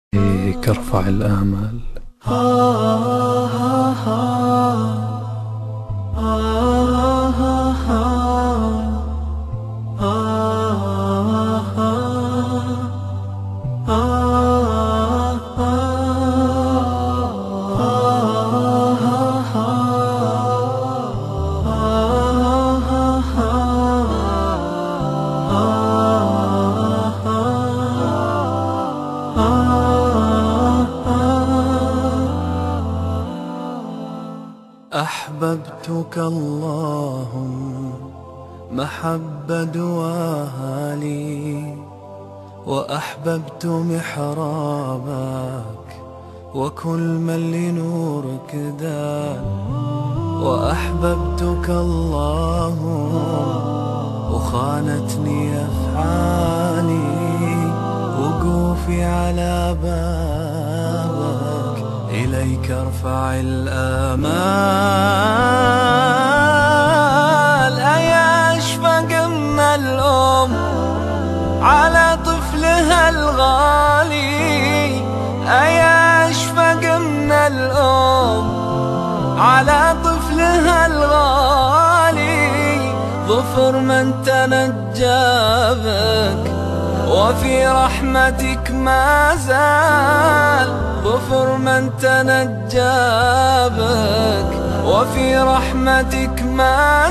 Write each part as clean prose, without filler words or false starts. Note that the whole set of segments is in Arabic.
ارفع الآمال. أحببتك اللهم محبة دواها لي، وأحببت محرابك وكل من لنورك دان. وأحببتك اللهم وخانتني أفعالي، وقوفي على بابك إليك ارفع الآمال. أيا أشفق من الأم على طفلها الغالي، أيا أشفق من الأم على طفلها الغالي. ظفر من تنجى بك وفي رحمتك ما زال، ظفر من تنجى بك وفي رحمتك ما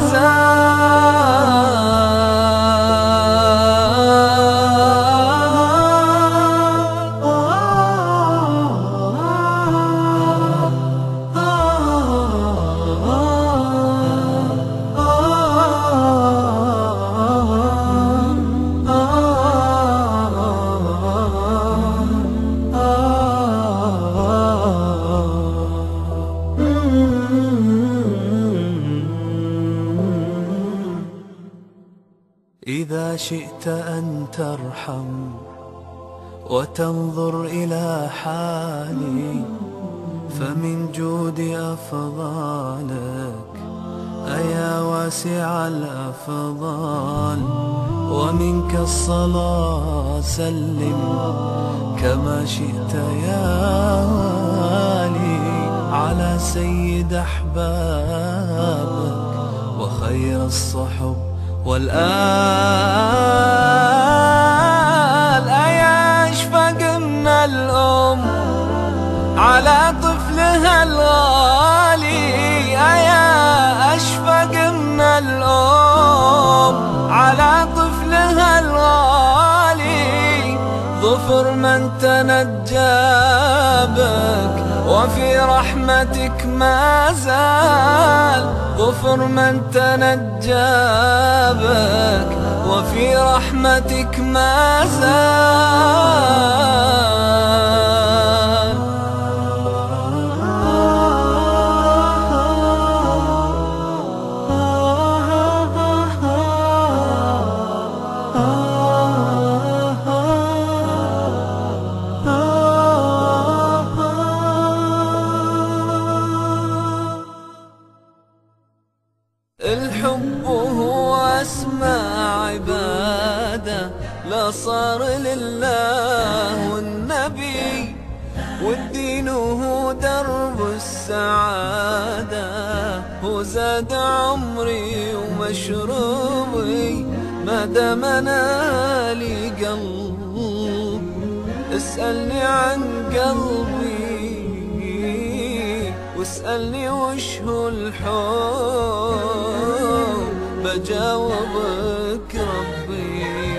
إذا شئت أن ترحم وتنظر إلى حالي، فمن جود أفضالك أيا واسع الأفضال. ومنك الصلاة سلم كما شئت يا والي على سيد أحبابك وخير الصحب والآل. أيا أشفق من الأم على طفلها الغالي، أيا أشفق من الأم على طفلها الغالي. ظفر من تنجى بك وفي رحمتك ما زال، ظفر من تنجى بك وفي رحمتك ما زال. الحب هو أسمى عبادة، لا صار لله والنبي، والدين هو درب السعادة، هو زاد عمري ومشروبي ما دام أنا لي قلب. اسألني عن قلبي واسألني وش هو الحب، بجاوبك ربي.